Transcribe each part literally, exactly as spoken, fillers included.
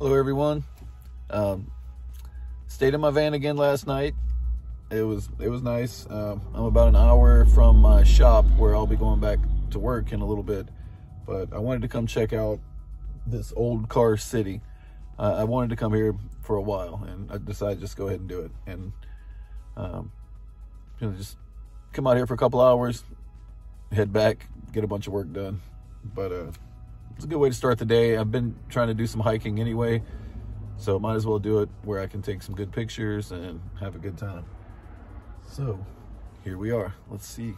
Hello everyone. Um, stayed in my van again last night. It was it was nice. Um, I'm about an hour from my shop where I'll be going back to work in a little bit. But I wanted to come check out this old car city. Uh, I wanted to come here for a while, and I decided just go ahead and do it. And um, you know, just come out here for a couple hours, head back, get a bunch of work done. But uh, it's a good way to start the day. I've been trying to do some hiking anyway, so might as well do it where I can take some good pictures and have a good time. So here we are. Let's see.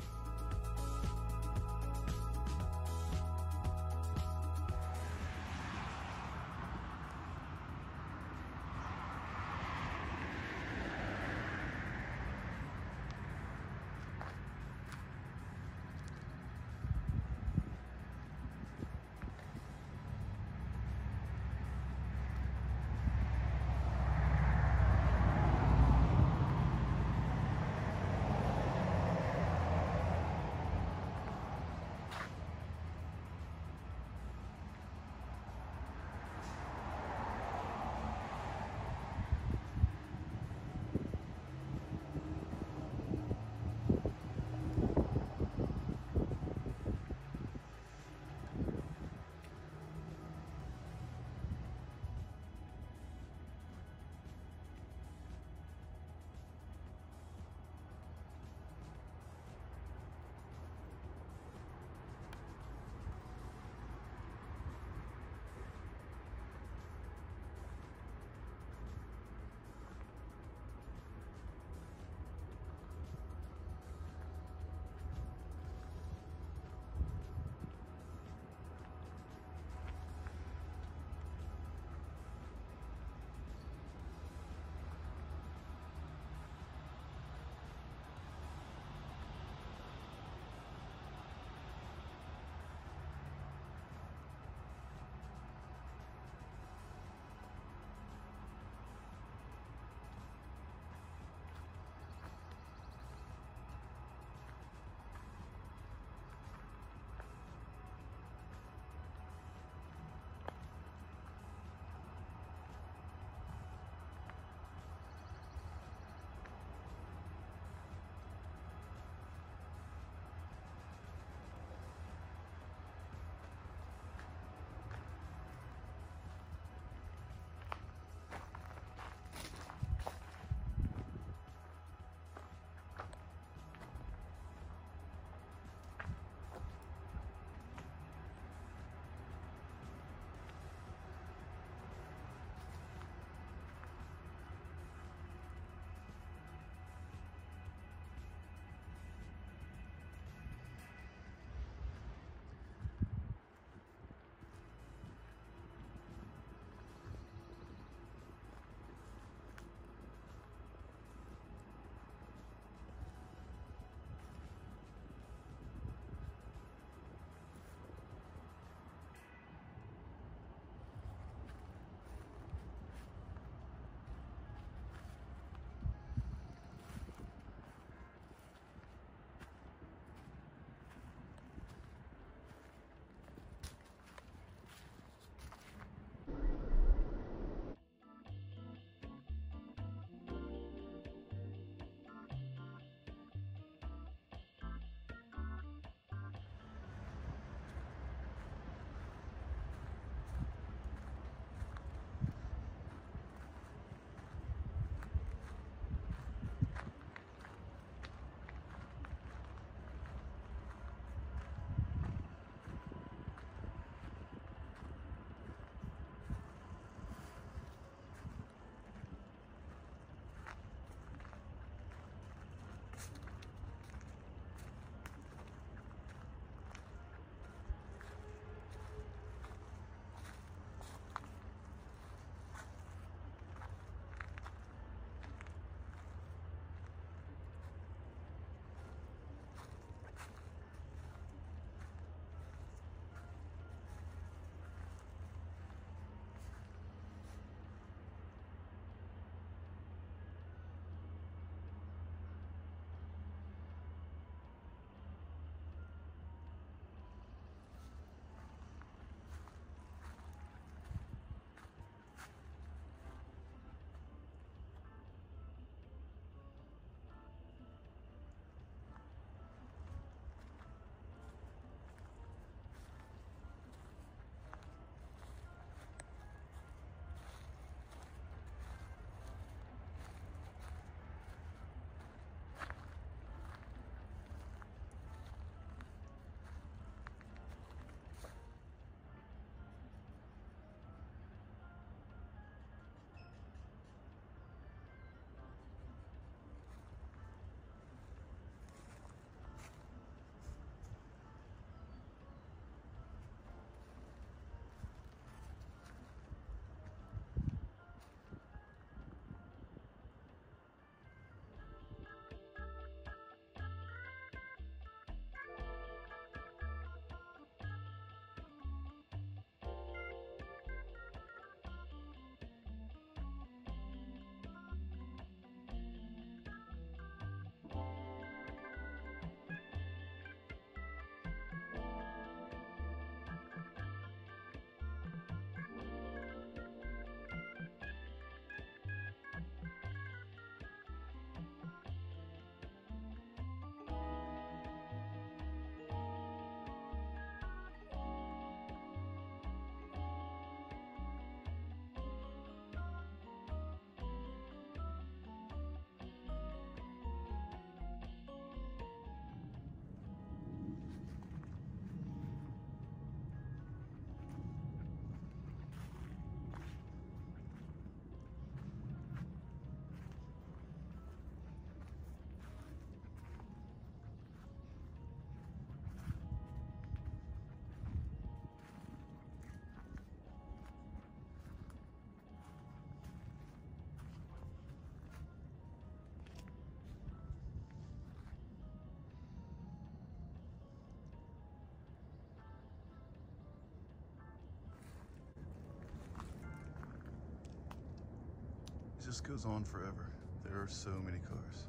just goes on forever. There are so many cars.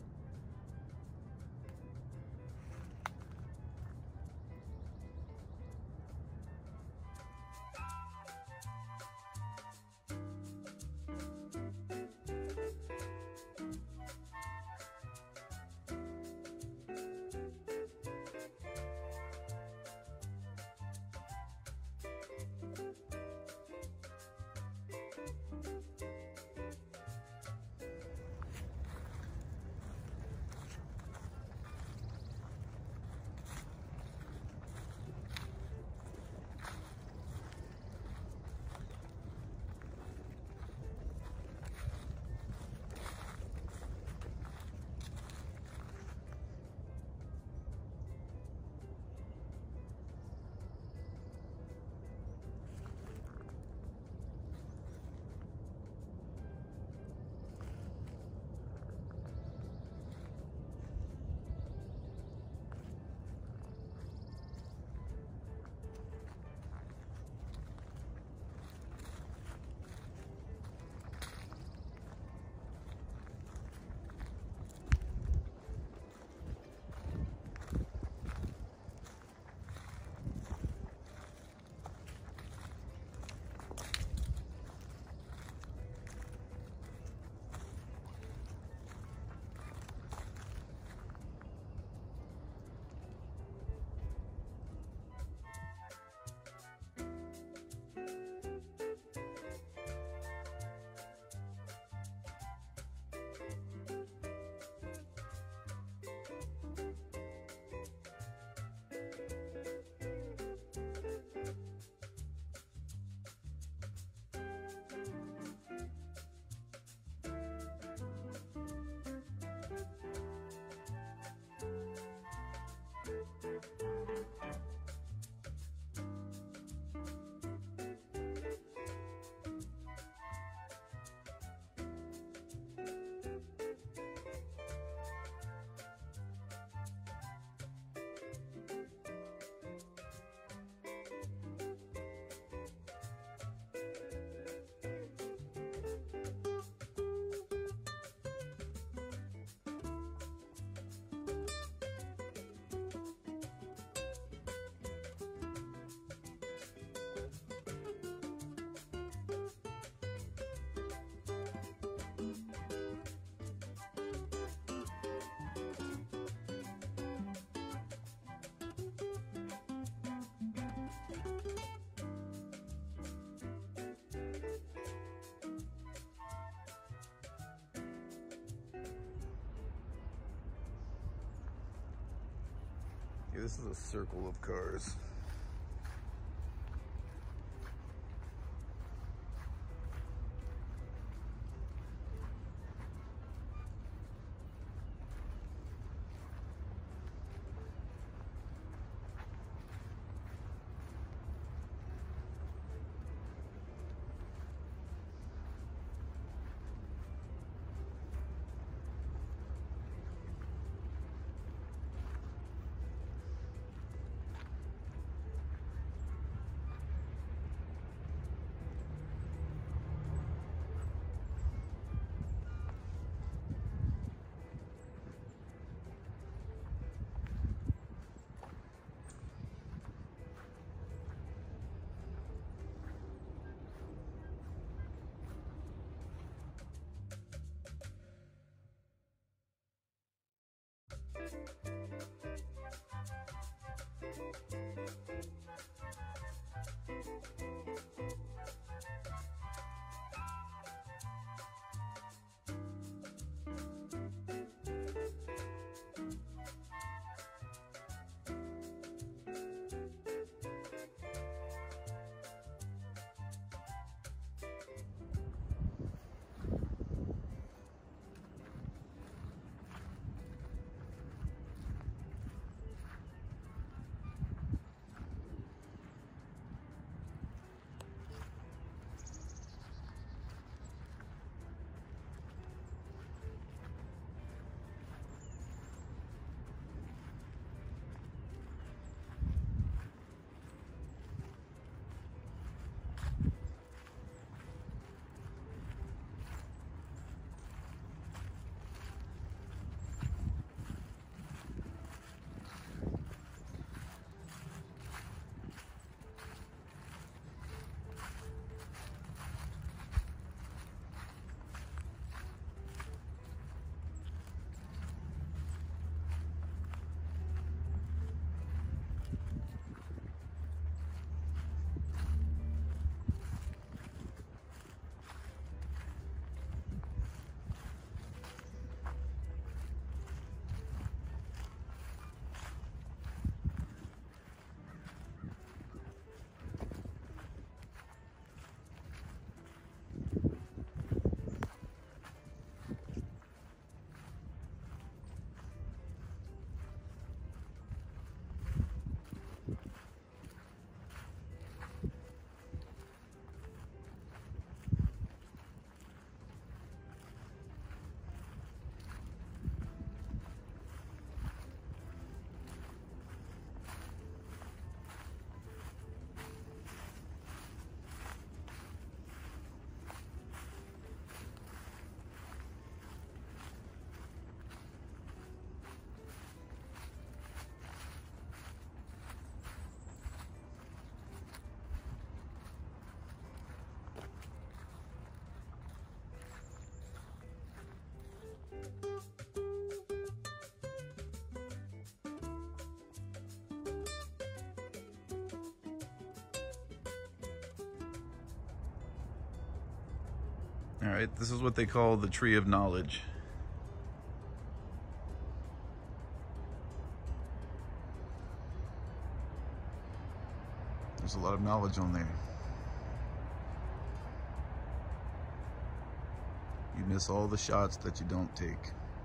Yeah, this is a circle of cars. All right, this is what they call the tree of knowledge. There's a lot of knowledge on there. You miss all the shots that you don't take.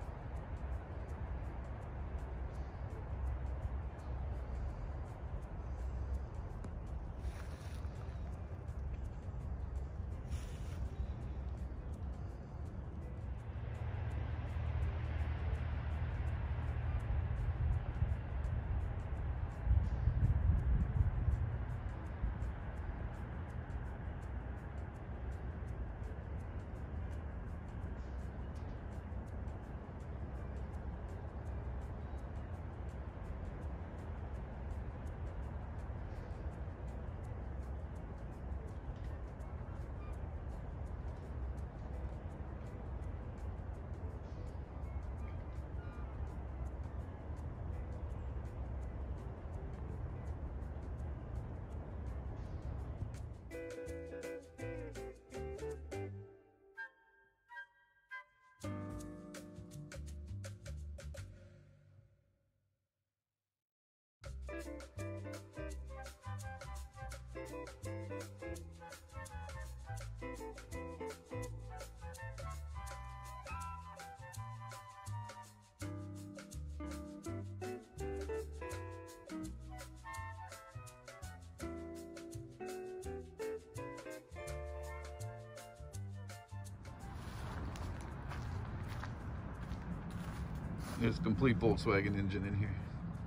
There's a complete Volkswagen engine in here.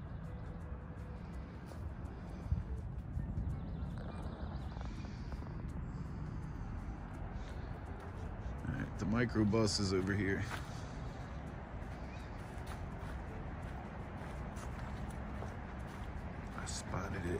All right, the microbus is over here. I spotted it.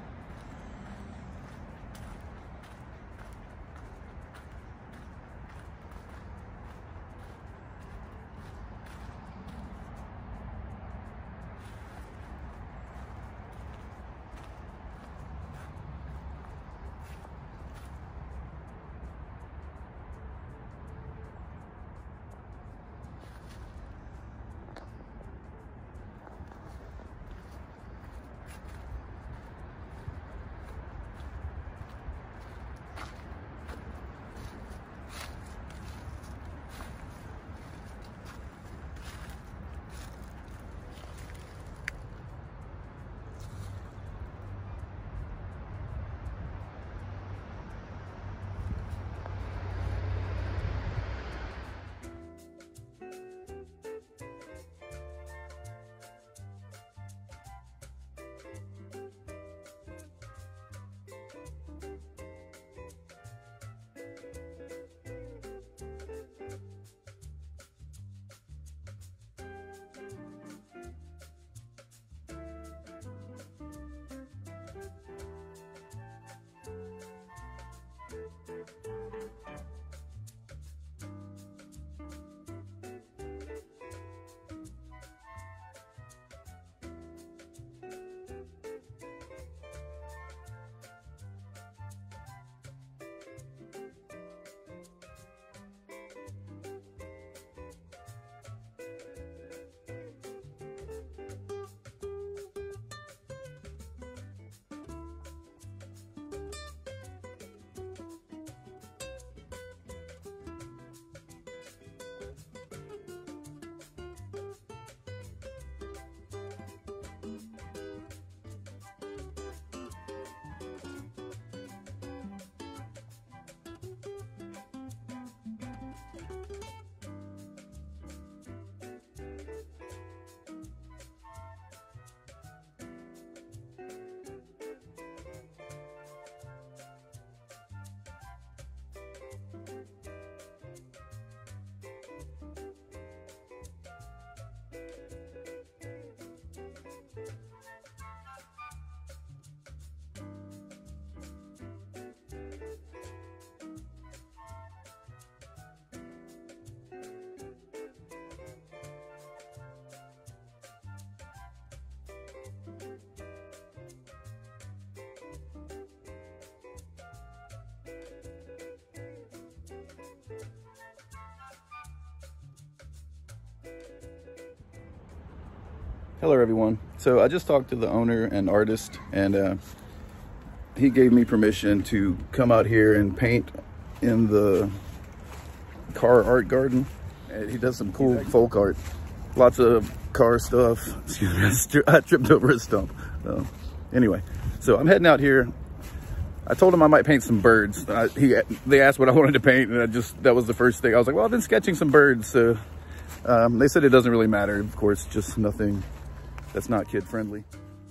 Hello everyone. So I just talked to the owner and artist, and uh, he gave me permission to come out here and paint in the car art garden. And he does some cool folk art. Lots of car stuff. Excuse me, I tripped over a stump. Uh, anyway, so I'm heading out here. I told him I might paint some birds. I, he, they asked what I wanted to paint, and I just, that was the first thing. I was like, well, I've been sketching some birds. So um, they said it doesn't really matter. Of course, just nothing that's not kid friendly.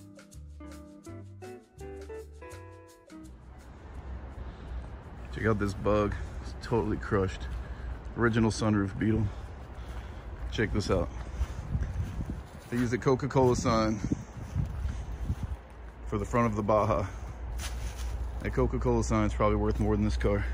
Check out this bug. It's totally crushed. Original sunroof beetle. Check this out. They use a Coca-Cola sign for the front of the Baja. That Coca-Cola sign is probably worth more than this car.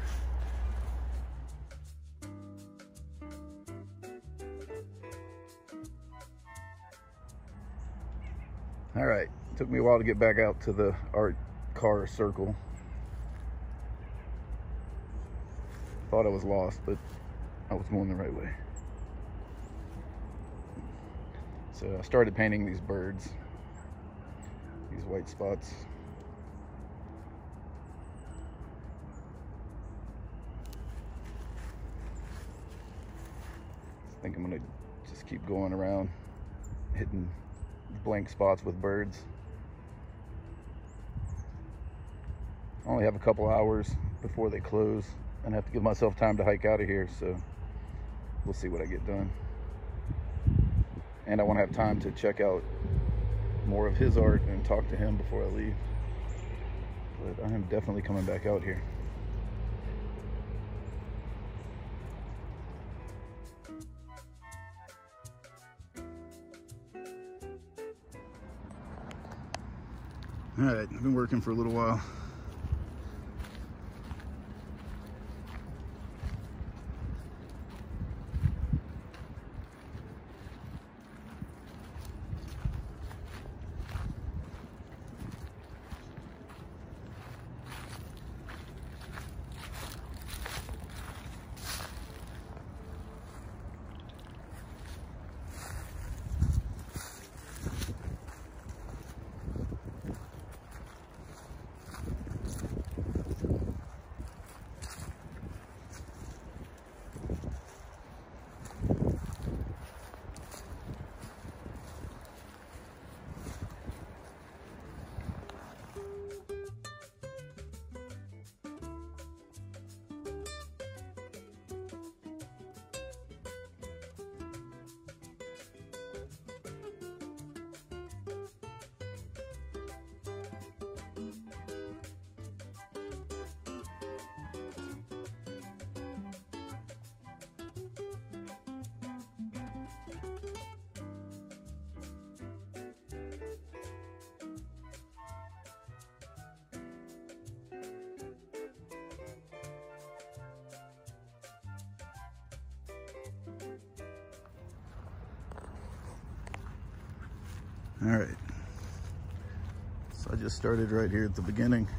All right, took me a while to get back out to the art car circle. Thought I was lost, but I was going the right way. So I started painting these birds, these white spots. I think I'm gonna just keep going around, hitting blank spots with birds. I only have a couple hours before they close, and I have to give myself time to hike out of here, so we'll see what I get done. And I want to have time to check out more of his art and talk to him before I leave. But I am definitely coming back out here. All right, I've been working for a little while. All right, so I just started right here at the beginning.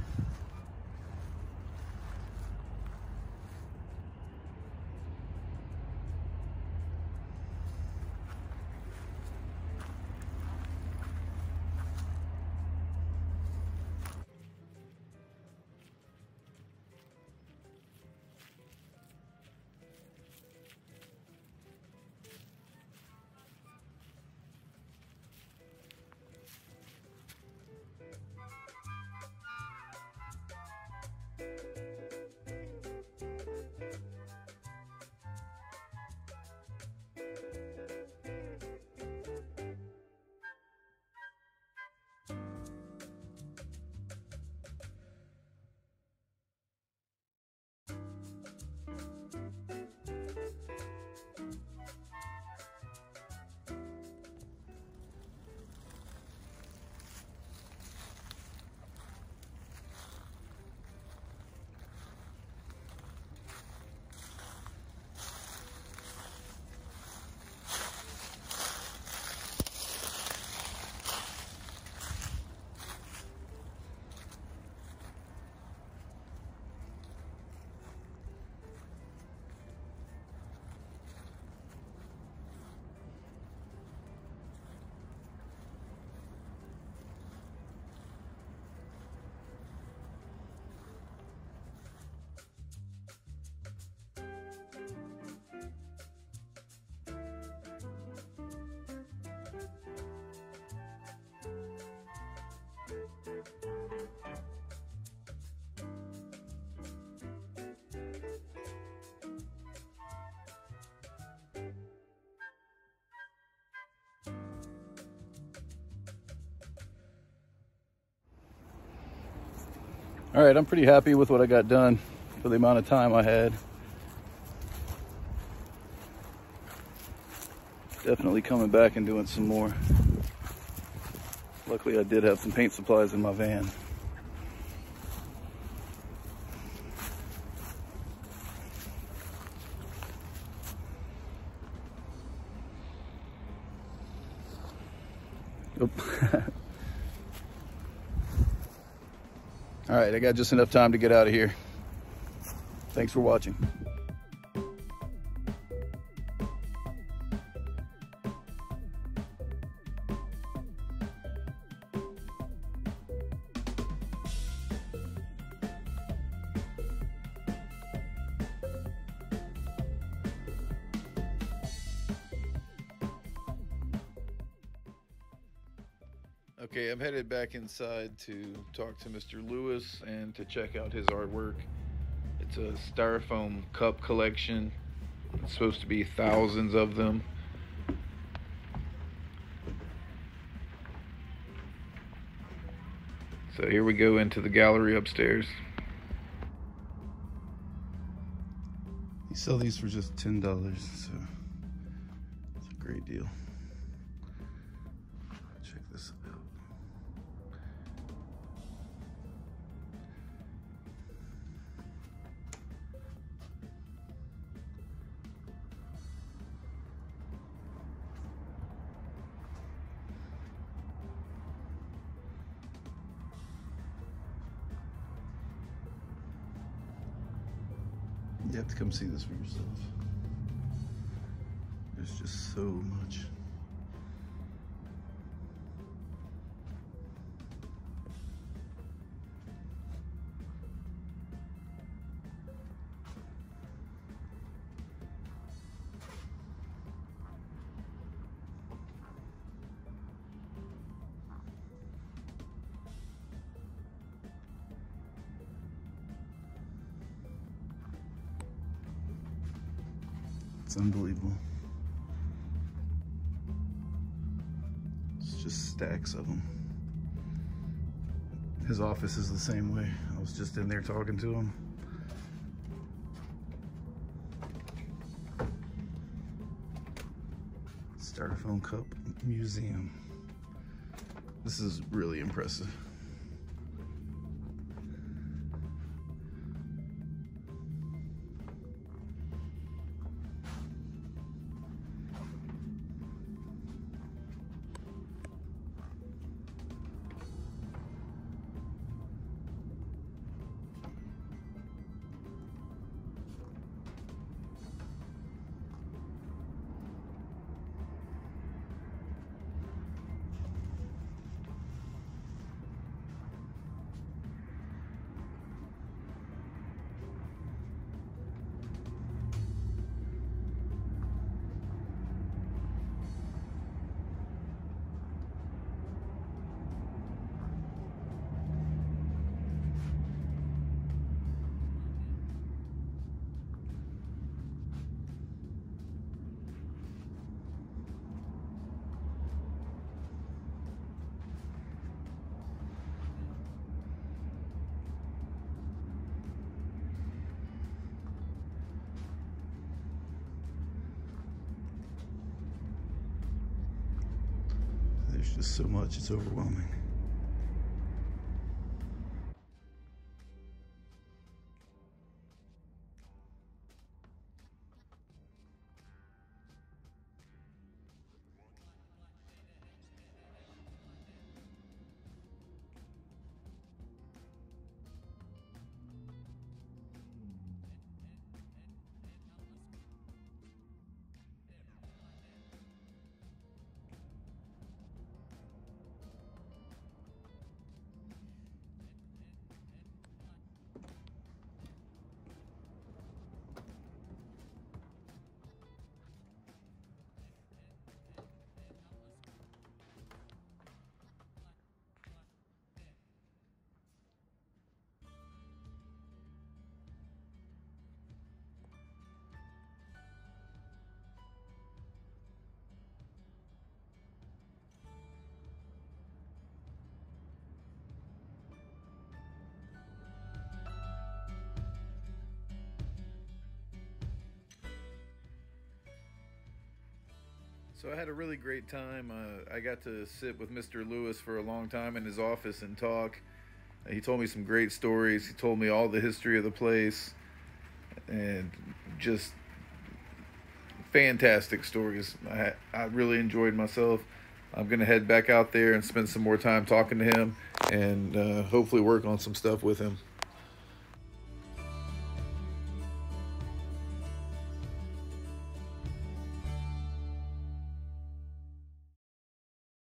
All right, I'm pretty happy with what I got done for the amount of time I had. Definitely coming back and doing some more. Luckily, I did have some paint supplies in my van. Oop. All right, I got just enough time to get out of here. Thanks for watching. Okay, I'm headed back inside to talk to Mister Lewis and to check out his artwork. It's a styrofoam cup collection. It's supposed to be thousands of them. So here we go into the gallery upstairs. You sell these for just ten dollars, so it's a great deal. Check this out. You have to come see this for yourself. There's just so much. It's unbelievable. It's just stacks of them. His office is the same way. I was just in there talking to him. Styrofoam Cup Museum. This is really impressive. There's just so much, it's overwhelming. So I had a really great time. Uh, I got to sit with Mister Lewis for a long time in his office and talk. He told me some great stories. He told me all the history of the place and just fantastic stories. I, I really enjoyed myself. I'm going to head back out there and spend some more time talking to him and uh, hopefully work on some stuff with him.